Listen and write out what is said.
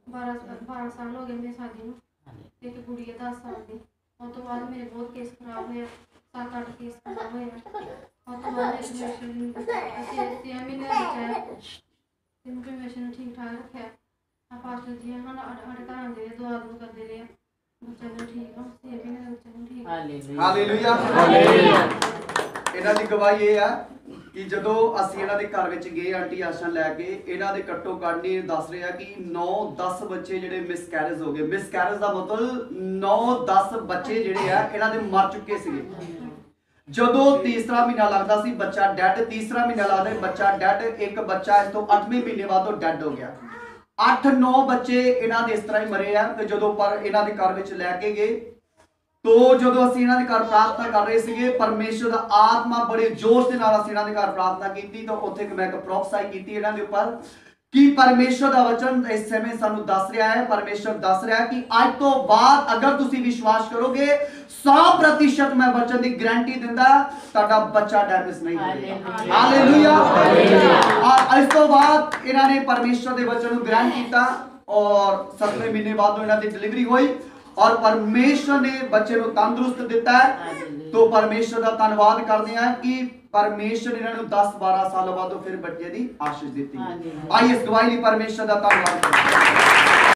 12 ਸਾਲ ਹੋ गए मेरी शादी में। एक गुड़ी है 10 साल की। और तो बाद मेरे बहुत केस खराब हुए, 7-8 केस खराब हुए। और तो बाद महीने इन्फॉर्मेशन ठीक ठाक रखे। पास्टर जी हम हमारे घर आते रहे, दुआ दुआ करते रहे, बच्चा भी ठीक हो, 6 महीने का बच्चा भी ठीक। Hallelujah hallelujah. ਇਹਨਾਂ ਦੀ ਗਵਾਹੀ ਇਹ ਆ ਕਿ ਜਦੋਂ ਅਸੀਂ ਇਹਨਾਂ ਦੇ ਘਰ ਵਿੱਚ ਗਏ ਆਂਟੀ ਆਸ਼ਾ ਲੈ ਕੇ, ਇਹਨਾਂ ਦੇ ਘੱਟੋ ਘੱਟ ਨਹੀਂ ਦੱਸ ਰਿਹਾ ਕਿ 9-10 ਬੱਚੇ ਜਿਹੜੇ ਮਿਸਕੈਰੇਜ ਹੋ ਗਏ। ਮਿਸਕੈਰੇਜ ਦਾ ਮਤਲਬ 9-10 ਬੱਚੇ ਜਿਹੜੇ ਆ ਇਹਨਾਂ ਦੇ ਮਰ ਚੁੱਕੇ ਸੀਗੇ। ਜਦੋਂ ਤੀਸਰਾ ਮਹੀਨਾ ਲੱਗਦਾ ਸੀ ਬੱਚਾ ਡੈਡ, ਤੀਸਰਾ ਮਹੀਨਾ ਲੱਗਦਾ ਬੱਚਾ ਡੈਡ। ਇੱਕ ਬੱਚਾ ਇਸ ਤੋਂ 8ਵੇਂ ਮਹੀਨੇ ਬਾਅਦ ਉਹ ਡੈਡ ਹੋ ਗਿਆ। 8-9 ਬੱਚੇ ਇਹਨਾਂ ਦੇ ਇਸ ਤਰ੍ਹਾਂ ਹੀ ਮਰੇ ਆ। ਤੇ ਜਦੋਂ ਪਰ ਇਹਨਾਂ ਦੇ ਘਰ ਵਿੱਚ ਲੈ ਕੇ ਗਏ, तो ਜਦੋਂ ਅਸੀਂ ਇਹਨਾਂ ਦੇ ਘਰ ਪ੍ਰਾਰਥਨਾ ਕਰ ਰਹੇ ਸੀਗੇ, ਪਰਮੇਸ਼ਰ ਦਾ ਆਤਮਾ ਬੜੇ ਜੋਸ਼ ਦੇ ਨਾਲ ਅਸੀਂ ਇਹਨਾਂ ਦੇ ਘਰ ਪ੍ਰਾਰਥਨਾ ਕੀਤੀ। ਤਾਂ ਉੱਥੇ ਮੈਂ ਇੱਕ ਪ੍ਰੋਫੈਸਾਈ ਕੀਤੀ ਇਹਨਾਂ ਦੇ ਉੱਪਰ ਕਿ ਪਰਮੇਸ਼ਰ ਦਾ ਵਚਨ ਇਸ ਸਮੇਂ ਸਾਨੂੰ ਦੱਸ ਰਿਹਾ ਹੈ, ਪਰਮੇਸ਼ਰ ਦੱਸ ਰਿਹਾ ਕਿ ਅੱਜ ਤੋਂ ਬਾਅਦ ਅਗਰ ਤੁਸੀਂ ਵਿਸ਼ਵਾਸ ਕਰੋਗੇ 100% ਮੈਂ ਵਚਨ ਦੀ ਗਾਰੰਟੀ ਦਿੰਦਾ ਤੁਹਾਡਾ ਬੱਚਾ ਡੈਮੇਜ ਨਹੀਂ ਹੋਵੇਗਾ। ਹਾਲੇਲੂਇਆ। ਔਰ ਇਸ ਤੋਂ ਬਾਅਦ ਇਹਨਾਂ ਨੇ ਪਰਮੇਸ਼ਰ ਦੇ ਵਚਨ ਨੂੰ ਗ੍ਰਹਿਣ ਕੀਤਾ ਔਰ 7ਵੇਂ ਮਹੀਨੇ ਬਾਅਦ ਇਹਨਾਂ ਦੀ ਡਿਲੀਵਰੀ ਹੋਈ और परमेश्वर ने बच्चे को तंदुरुस्त दिता है। तो परमेश्वर का धन्यवाद करते हैं कि परमेश्वर ने इन्होंने 10-12 साल बाद फिर बच्चे की आशीष दी। आइए इस गवाही परमेश्वर का धन्यवाद।